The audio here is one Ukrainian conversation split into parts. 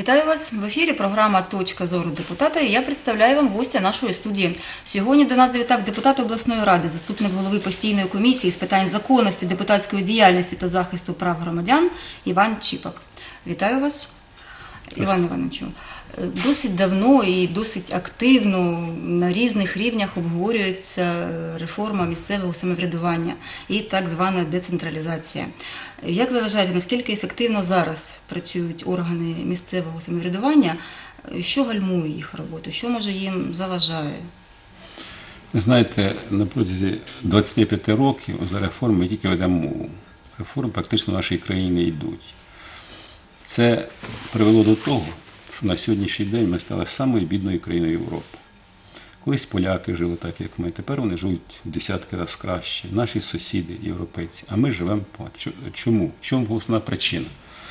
Вітаю вас! В ефірі програма «Точка зору депутата» і я представляю вам гостя нашої студії. Сьогодні до нас завітав депутат обласної ради, заступник голови постійної комісії з питань законності, депутатської діяльності та захисту прав громадян Іван Чіпак. Вітаю вас, Іван Івановичу. Досить давно і досить активно на різних рівнях обговорюється реформа місцевого самоврядування і так звана децентралізація. Як ви вважаєте, наскільки ефективно зараз працюють органи місцевого самоврядування? Що гальмує їх роботу? Що, може, їм заважає? Ви знаєте, на протязі 25 років за реформи ми тільки ведемо мову. Реформи практично в нашій країні не йдуть. Це привело до того, що на сьогоднішній день ми стали самою бідною країною Європи. Колись поляки жили так, як ми, тепер вони живуть в десятки разів краще, наші сусіди, європейці, а ми живемо по. Чому? В чому основна причина?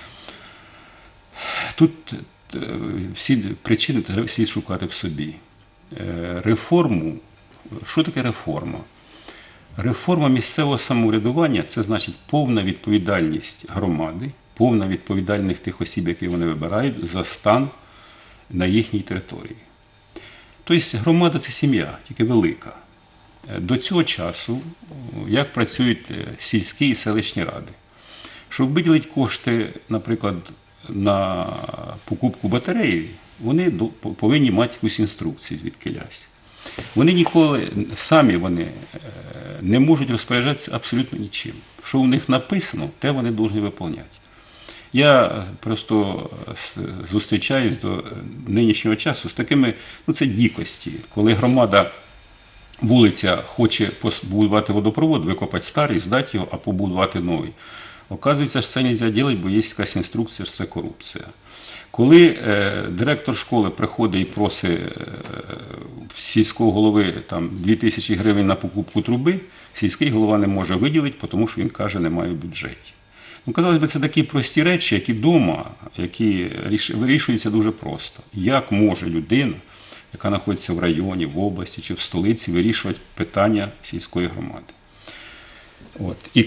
Тут всі причини треба всі шукати в собі. Реформу, що таке реформа? Реформа місцевого самоврядування – це значить повна відповідальність громади, повна відповідальність тих осіб, які вони вибирають, за стан на їхній території. Тобто громада – це сім'я, тільки велика. До цього часу, як працюють сільські і селищні ради? Щоб виділити кошти, наприклад, на покупку батареї, вони повинні мати якусь інструкцію звідкилясь. Вони ніколи, самі вони не можуть розпоряджатися абсолютно нічим. Що в них написано, те вони повинні виконувати. Я просто зустрічаюсь до нинішнього часу з такими, це дикості, коли громада, вулиця хоче побудувати водопровод, викопати старий, здати його, а побудувати новий. Оказується, що це не можна робити, бо є якась інструкція, що це корупція. Коли директор школи приходить і просить сільського голови 2000 гривень на покупку труби, сільський голова не може виділити, тому що він каже, немає в бюджеті. Казалось би, це такі прості речі, які вдома, які вирішуються дуже просто. Як може людина, яка знаходиться в районі, в області чи в столиці, вирішувати питання сільської громади? І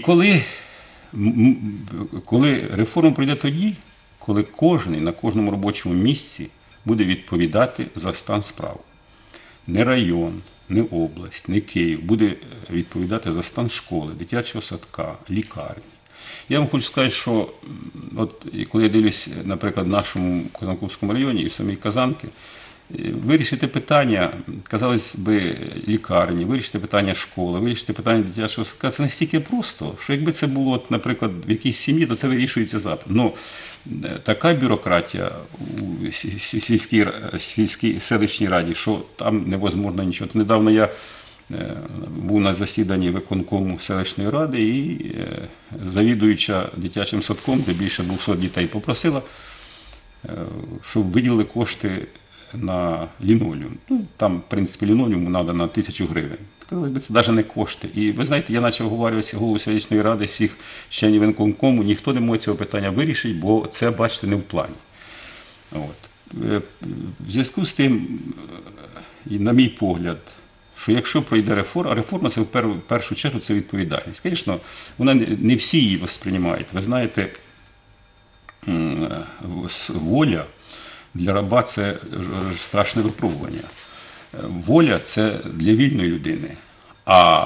коли реформа пройде тоді, коли кожен на кожному робочому місці буде відповідати за стан справ. Не район, не область, не Київ буде відповідати за стан школи, дитячого садка, лікарні. Я вам хочу сказати, що коли я дивлюсь, наприклад, в нашому Казанківському районі і в самій Казанці, вирішити питання, казалось би, лікарні, вирішити питання школи, вирішити питання дитячого садка, це настільки просто, що якби це було, наприклад, в якійсь сім'ї, то це вирішується завтра. Ну, така бюрократія у сільській селищній раді, що там невозможно нічого. Недавно я був на засіданні виконкому селищної ради і завідуюча дитячим садком, де більше 200 дітей, попросила, щоб виділили кошти на лінолеум. Там, в принципі, лінолеуму треба на 1000 гривень. Це навіть не кошти. І ви знаєте, я почав говорити голову селищної ради, всіх членів виконкому, ніхто не може цього питання вирішити, бо це, бачите, не в плані. В зв'язку з тим, на мій погляд, що якщо пройде реформа, а реформа це в першу чергу це відповідальність. Звісно, вона не всі її восприймають. Ви знаєте, воля для раба – це страшне випробування. Воля – це для вільної людини. А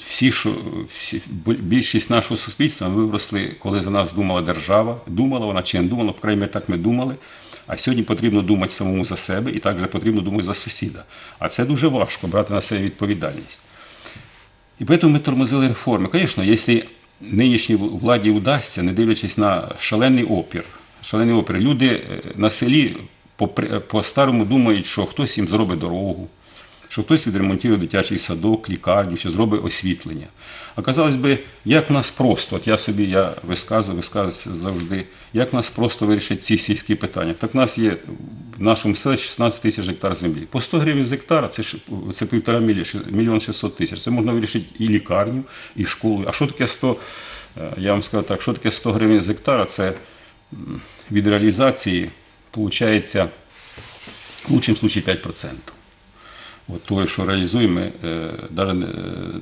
більшість нашого суспільства ми виросли, коли за нас думала держава. Думала вона чи не думала, по крайній мірі так ми думали. А сьогодні потрібно думати самому за себе і також потрібно думати за сусіда. А це дуже важко, брати на себе відповідальність. І тому ми тормозили реформи. Звісно, якщо нинішній владі вдасться, не дивлячись на шалений опір, люди на селі по-старому думають, що хтось їм зробить дорогу, що хтось відремонтує дитячий садок, лікарню, що зробить освітлення. А казалось би, як в нас просто, я висказую завжди, як в нас просто вирішити ці сільські питання. Так в нас є в нашому селі 16 тисяч гектар землі. По 100 гривень з гектара – це 1,5 мільйона 600 тисяч. Це можна вирішити і лікарню, і школу. А що таке 100, я вам скажу так, що таке 100 гривень з гектара? Це від реалізації, виходить, в лучшому випадку 5%. Того, що реалізуємо,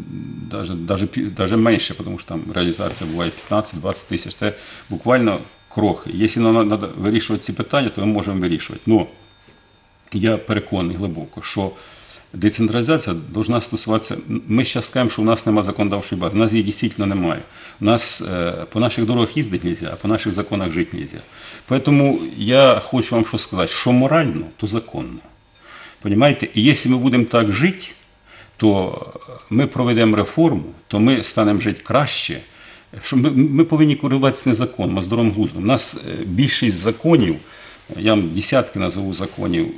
навіть менше, тому що там реалізація буває 15-20 тисяч. Це буквально крохи. Якщо нам треба вирішувати ці питання, то ми можемо вирішувати. Но я переконаний глибоко, що децентралізація повинна стосуватися. Ми зараз кажемо, що у нас немає законодавчої бази. У нас її дійсно немає. У нас по наших дорогах їздити не можна, а по наших законах жити не можна. Тому я хочу вам що сказати, що морально, то законно. Понимаєте? І якщо ми будемо так жити, то ми проведемо реформу, то ми станемо жити краще. Що ми повинні керуватися не законом, а здоровим глуздом. У нас більшість законів, я вам десятки назову законів,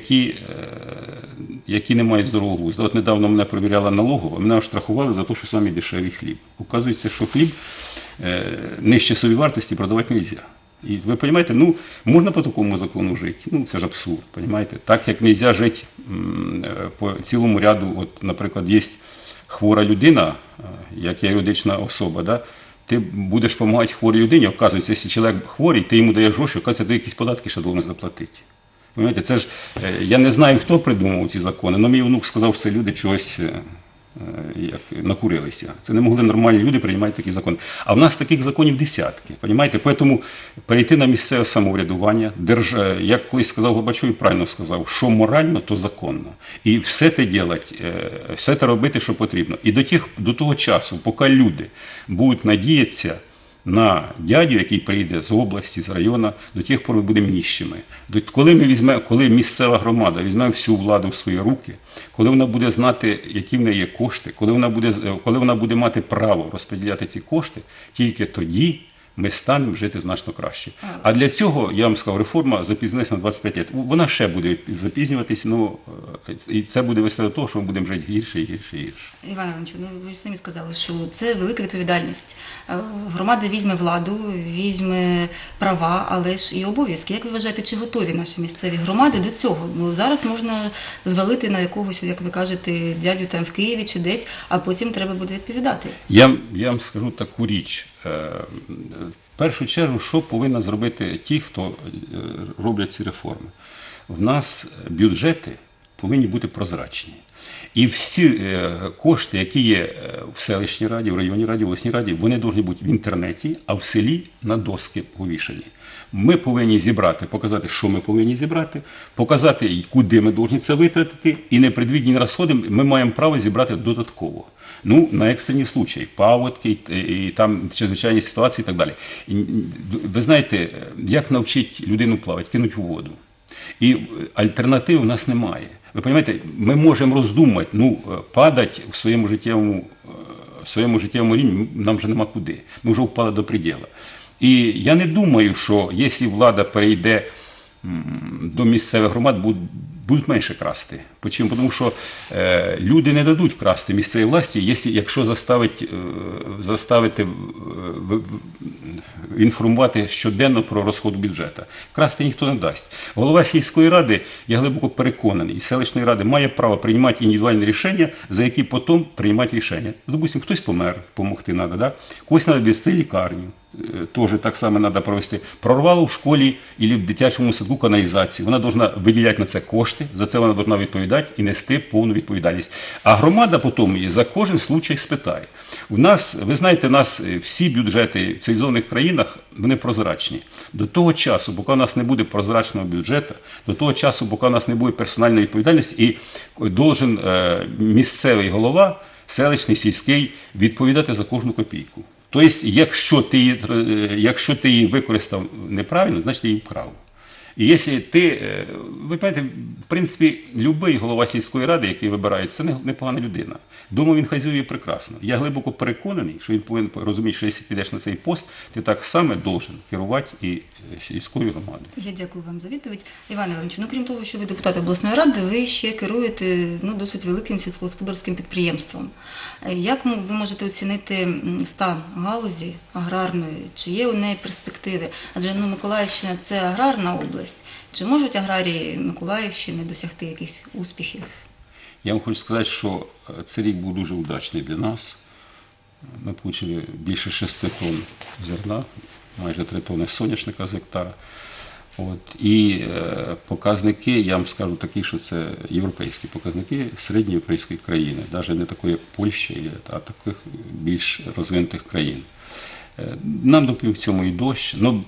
які не мають здорового глузду. От недавно мене перевіряла налогова, мене оштрафували за те, що самі дешевий хліб. Оказується, що хліб нижче собівартості продавати не можна. І ви розумієте, ну, можна по такому закону жити, ну, це ж абсурд, розумієте? Так, як не можна жити по цілому ряду, от, наприклад, є хвора людина, як є юридична особа, да? Ти будеш допомагати хворій людині, оказується, якщо чоловік хворий, ти йому даєш гроші, оказується, ти якісь податки ще повинен заплатити. Розумієте, це ж, я не знаю, хто придумав ці закони, але мій внук сказав, що це люди чогось накурилися. Це не могли нормальні люди приймати такі закони. А в нас таких законів десятки. Розумієте? Тому перейти на місцеве самоврядування, як колись сказав Горбачов, і правильно сказав, що морально, то законно. І все те робити, все те робити, що потрібно. І до того часу, поки люди будуть надіятися на дядю, який прийде з області, з району, до тих пор ми будемо ніщими. Коли місцева громада візьме всю владу в свої руки, коли вона буде знати, які в неї є кошти, коли вона буде мати право розподіляти ці кошти, тільки тоді ми станемо жити значно краще. А для цього, я вам сказав, реформа запізнилася на 25 років. Вона ще буде запізнюватися, і це буде вести до того, що ми будемо жити гірше і гірше і гірше. Іван Іванович, ви ж самі сказали, що це велика відповідальність. Громада візьме владу, візьме права, але ж і обов'язки. Як ви вважаєте, чи готові наші місцеві громади до цього? Ну, зараз можна звалити на якогось, як ви кажете, дядю там в Києві чи десь, а потім треба буде відповідати. Я вам скажу таку річ. В першу чергу, що повинні зробити ті, хто роблять ці реформи? В нас бюджети повинні бути прозрачні. І всі кошти, які є в селищній раді, в районній раді, в обласній раді, вони повинні бути в інтернеті, а в селі на доски повішені. Ми повинні зібрати, показати, що ми повинні зібрати, показати, куди ми повинні це витратити, і непредвидені розходи ми маємо право зібрати додатково. Ну, на екстрені случаї, паводки, і там чрезвичайні ситуації і так далі. І, ви знаєте, як навчити людину плавати? Кинуть у воду. І альтернатив у нас немає. Ви розумієте, ми можемо роздумати, падати в своєму життєвому рівні нам вже нема куди. Ми вже впали до приділу. І я не думаю, що якщо влада перейде до місцевих громад, будуть менше красти. Чому? Тому що люди не дадуть красти місцевій власті, якщо заставити інформувати щоденно про розход бюджету. Красти ніхто не дасть. Голова сільської ради, я глибоко переконаний, і селищної ради має право приймати індивідуальні рішення, за які потім приймати рішення. Допустим, хтось помер, допомогти треба, да? Когось треба відвести лікарню. Теж так само треба провести. Прорвало в школі або в дитячому садку каналізацію. Вона повинна виділяти на це кошти, за це вона повинна відповідати і нести повну відповідальність. А громада потім її за кожен случай спитає. У нас, ви знаєте, у нас всі бюджети в цивілізованих країнах, вони прозрачні. До того часу, поки у нас не буде прозрачного бюджету, до того часу, поки у нас не буде персональної відповідальності, і должен місцевий голова, селищний, сільський, відповідати за кожну копійку. Тобто, якщо ти її використав неправильно, значить ти її вкрав. І якщо ти, ви знаєте, в принципі, будь-який голова сільської ради, який вибирається, це непогана людина. Думаю, він хазяює прекрасно. Я глибоко переконаний, що він повинен розуміти, що якщо підеш на цей пост, ти так само должен керувати і сільською громадою. Я дякую вам за відповідь. Іван Іванович, крім того, що ви депутат обласної ради, ви ще керуєте досить великим сільськогосподарським підприємством. Як ви можете оцінити стан галузі аграрної? Чи є у неї перспективи? Адже Миколаївщина – це аграрна область. Чи можуть аграрії Миколаївщини досягти якихось успіхів? Я вам хочу сказати, що цей рік був дуже удачний для нас. Ми отримали більше 6 тонн зерна, майже 3 тонни соняшника з гектара. І показники, я вам скажу такі, що це європейські показники середньоєвропейської країни, навіть не такої, як Польща, а таких більш розвинутих країн. Нам допоміг в цьому і дощ, але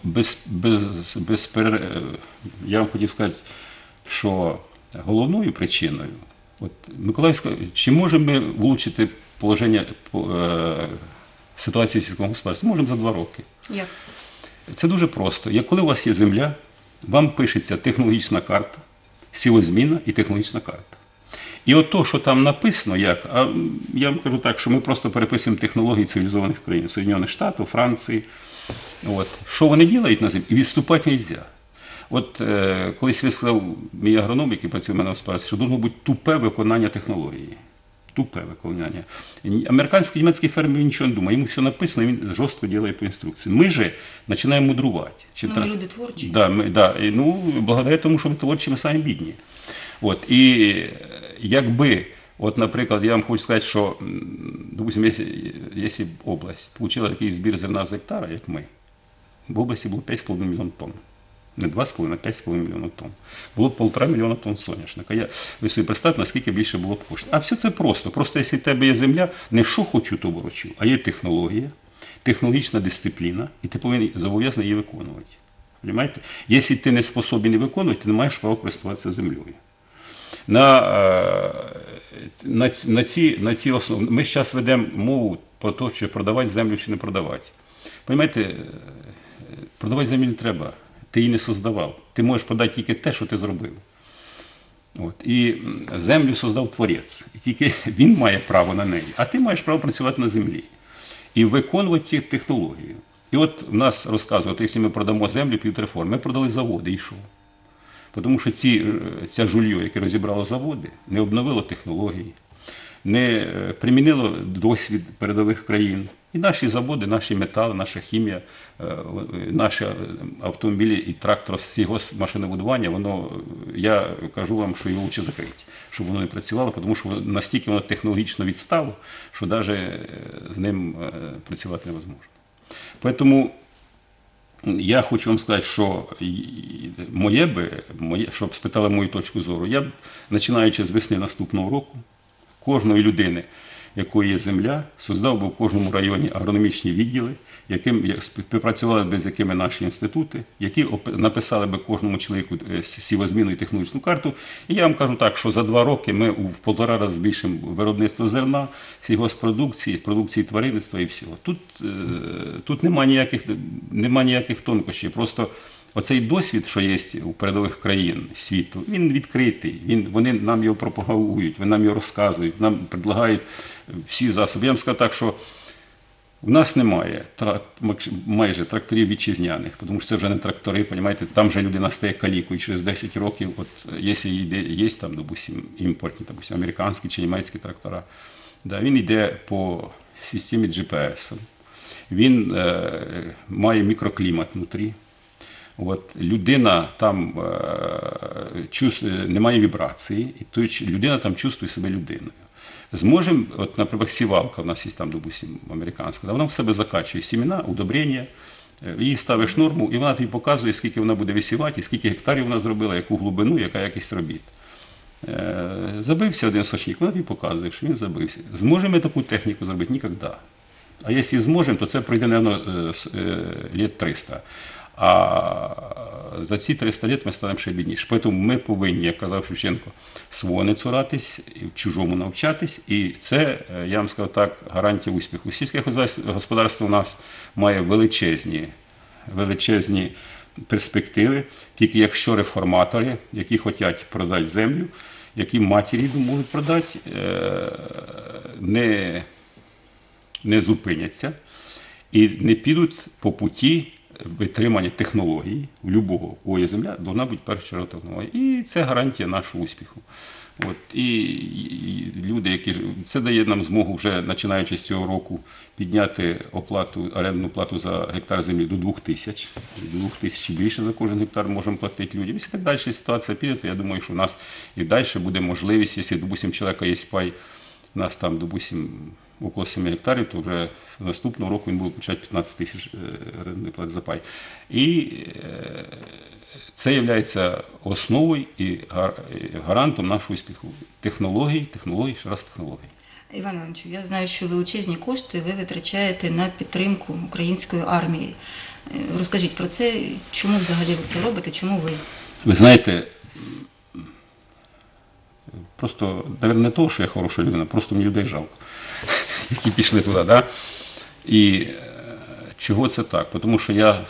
я вам хотів сказати, що головною причиною, от Миколаївська, чи можемо ми влучити положення ситуації в сільському господарстві? Можемо за 2 роки. Як? Це дуже просто. Як коли у вас є земля, вам пишеться технологічна карта, сівозміна і технологічна карта. І от то, що там написано, я вам кажу так, що ми просто переписуємо технології цивілізованих країн, Соединених Штатів, Франції. От. Що вони роблять на землі? І відступати не можна. От колись він сказав, мій агроном, який працює в мене в господарстві, що повинно бути тупе виконання технології. Тупе виконання. Американський, німецький фермер нічого не думає, йому все написано, він жорстко робить по інструкції. Ми же починаємо мудрувати. Ми люди творчі. Благодаря тому, що ми творчі, ми самі бідні. От, і якби, от, наприклад, я вам хочу сказати, що, допустим, якщо б область отримала такий збір зерна з гектара, як ми, в області було 5,5 мільйонів тонн. Не 2,5, а 5,5 мільйонів тонн. Було б 1,5 мільйона тонн соняшника. Ви собі представте, наскільки більше було б коштів. А все це просто. Просто, якщо в тебе є земля, не що хочу, то ворочу, а є технологія, технологічна дисципліна, і ти повинен зобов'язаний її виконувати. Понимаєте? Якщо ти не способний виконувати, ти не маєш права користуватися землею. На ці основи ми зараз ведемо мову про те, що продавати землю чи не продавати. Понимаєте, продавати землю не треба. Ти її не создавав. Ти можеш продати тільки те, що ти зробив. От. І землю создав Творець. І тільки він має право на неї, а ти маєш право працювати на землі. І виконувати ці технології. І от в нас розказують, якщо ми продамо землю під реформ, ми продали заводи, і що? Тому що ця жульйо, яке розібрало заводи, не обновило технології, не примінило досвід передових країн. І наші заводи, наші метали, наша хімія, наші автомобілі і трактор з цього машинобудування, я кажу вам, що його краще закрити, щоб воно не працювало, тому що настільки воно технологічно відстало, що навіть з ним працювати невозможно. Тому я хочу вам сказати, що щоб спитали мою точку зору, я, починаючи з весни наступного року, кожної людини, якої є земля, создав би в кожному районі агрономічні відділи, співпрацювали б з якими наші інститути, які написали б кожному чоловіку сівозмінну і технологічну карту. І я вам кажу так, що за 2 роки ми в 1,5 рази збільшимо виробництво зерна, сільгоспродукції, продукції тваринництва і всього. Тут немає ніяких тонкощів. Просто оцей досвід, що є у передових країн світу, він відкритий, вони нам його пропагують, вони нам його розказують, нам предлагають всі засоби. Я вам скажу так, що в нас немає майже тракторів вітчизняних, тому що це вже не трактори, розумієте, там вже людина стає калікою через 10 років, от, якщо є там, допустим, імпортні, допустим, американські чи німецькі трактора, він йде по системі GPS, він має мікроклімат внутрі. От, людина там немає вібрації, і людина там чувствує себе людиною. Зможемо, от, наприклад, сівалка, у нас є там, допустим, американська, вона в себе закачує сімена, удобрення, їй ставиш норму, і вона тобі показує, скільки вона буде висівати, скільки гектарів вона зробила, яку глибину, яка якість робіт. Забився один сочник, вона тобі показує, що він забився. Зможемо ми таку техніку зробити? Ніколи. А якщо зможемо, то це пройде, мабуть, літ 300. А за ці 300 років ми станемо ще бідніше. Тому ми повинні, як казав Шевченко, свого не цуратись, чужому навчатись. І це, я вам скажу так, гарантія успіху. Сільське господарство у нас має величезні перспективи, тільки якщо реформатори, які хочуть продати землю, які матері можуть продати, не зупиняться і не підуть по путі витримання технологій у будь-якого, у є земля, повинна бути перша технологія. І це гарантія нашого успіху. От, і люди, це дає нам змогу вже, починаючи з цього року, підняти орендну плату за гектар землі до 2000. 2000 і більше за кожен гектар можемо платити людям. Якщо так далі ситуація піде, то я думаю, що у нас і далі буде можливість, якщо, допустим, чоловіка є пай, у нас там, допустим, около 7 гектарів, то вже наступного року він буде получати 15 тисяч орендної плати за пай. І це є основою і гарантом нашого успіху. Технології, ще раз технології. Іван Іванович, я знаю, що величезні кошти ви витрачаєте на підтримку української армії. Розкажіть про це, чому взагалі ви це робите, чому ви? Ви знаєте, просто, навіть не того, що я хороша людина, просто мені людей жалко, які пішли туди. Да? І чого це так? Тому що я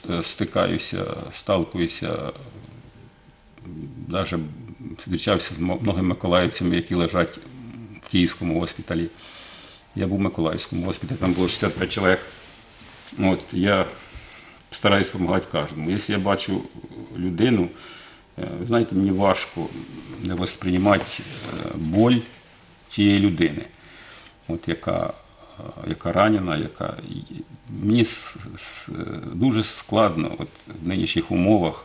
сталкуюся, навіть зустрічався з многими миколаївцями, які лежать в Київському госпіталі. Я був в Миколаївському госпіталі, там було 65 чоловік. От, я стараюсь допомагати кожному. Якщо я бачу людину, ви знаєте, мені важко не восприймати боль тієї людини, от, яка ранена, мені дуже складно от, в нинішніх умовах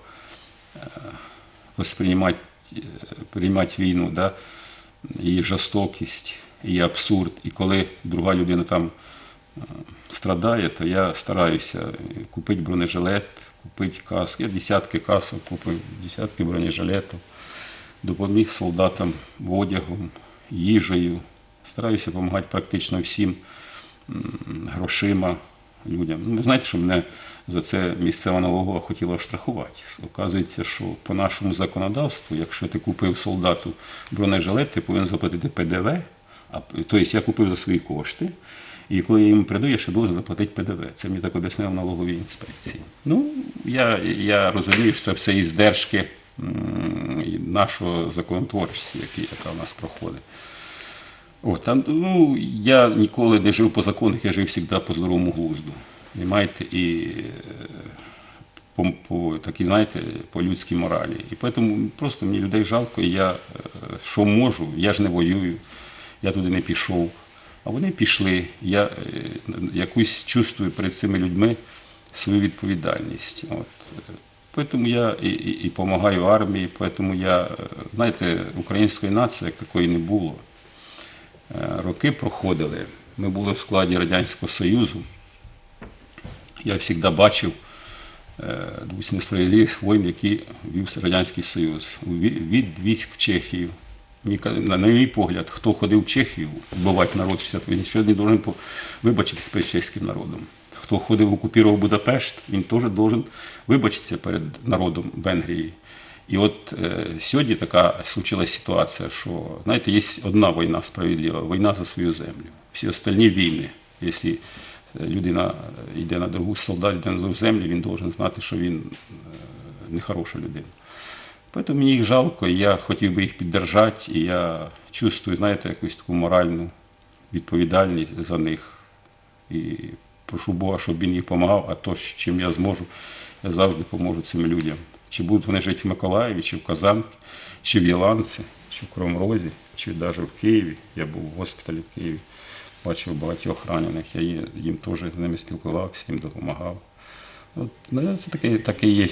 приймати війну, да? Її жорстокість, її абсурд. І коли друга людина там страдає, то я стараюся купити бронежилет, купити каску. Я десятки касок купив, десятки бронежилетів, допоміг солдатам одягом, їжею. Стараюся допомагати практично всім грошима людям. Ну, ви знаєте, що мене за це місцева налогова хотіла штрафувати. Оказується, що по нашому законодавству, якщо ти купив солдату бронежилет, ти повинен заплатити ПДВ, тобто я купив за свої кошти, і коли я їм придаю, я ще должен заплатити ПДВ. Це мені так об'яснили в налоговій інспекції. Ну, я розумію, що це все іздержки нашого законотворчості, яка в нас проходить. От, ну, я ніколи не жив по законах, я жив завжди по здоровому глузду. Понимаєте? І по такій, знаєте, по людській моралі. І тому просто мені людей жалко, і я що можу, я ж не воюю, я туди не пішов. А вони пішли, я якусь чувствую перед цими людьми свою відповідальність. От. Тому я і допомагаю армії, тому я, знаєте, української нації як такої не було. Роки проходили, ми були в складі Радянського Союзу. Я завжди бачив несправедливих воїн, які вів Радянський Союз. Від військ в Чехію. На мій погляд, хто ходив в Чехію вбивати народ 60, він сьогодні повинен вибачитися перед чеським народом. Хто ходив в окупірував Будапешт, він теж повинен вибачитися перед народом Венгрії. І от сьогодні така случилась ситуація, що, знаєте, є одна війна справедлива, війна за свою землю. Всі остальні війни, якщо людина йде на другу, солдат йде на другу землю, він повинен знати, що він не хороша людина. Тому мені їх жалко, і я хотів би їх підтримати, і я чувствую, знаєте, якусь таку моральну відповідальність за них. І прошу Бога, щоб він їм допомагав, а то, чим я зможу, я завжди поможу цим людям. Чи будуть вони жити в Миколаєві, чи в Казанці, чи в Єланці, чи в Кривому Розі, чи навіть в Києві. Я був в госпіталі в Києві, бачив багатьох ранених, я їм теж з ними спілкувався, їм допомагав. От, це такий є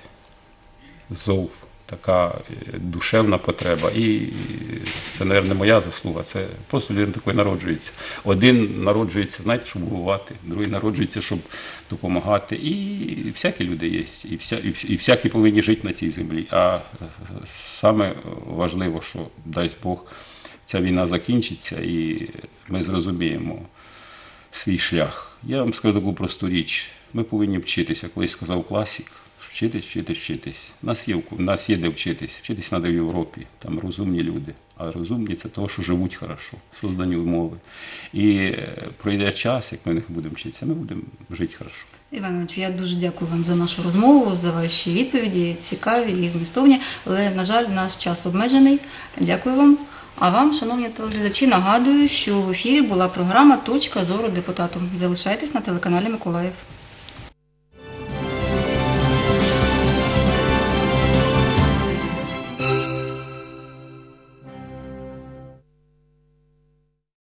зов, така душевна потреба. І це, мабуть, не моя заслуга, це просто людина такою народжується. Один народжується, знаєте, щоб воювати, другий народжується, щоб допомагати. І всякі люди є, і всякі повинні жити на цій землі. А саме важливо, що, дай Бог, ця війна закінчиться, і ми зрозуміємо свій шлях. Я вам скажу таку просту річ. Ми повинні вчитися, колись сказав класик. Вчитись. Нас є де вчитись. Вчитись треба в Європі. Там розумні люди. А розумні – це того, що живуть хорошо, создані умови. І пройде час, як ми не будемо вчитися, ми будемо жити хорошо. Іван Іванович, я дуже дякую вам за нашу розмову, за ваші відповіді, цікаві і змістовні. Але, на жаль, наш час обмежений. Дякую вам. А вам, шановні телеглядачі, нагадую, що в ефірі була програма «Точка зору депутату». Залишайтесь на телеканалі Миколаїв.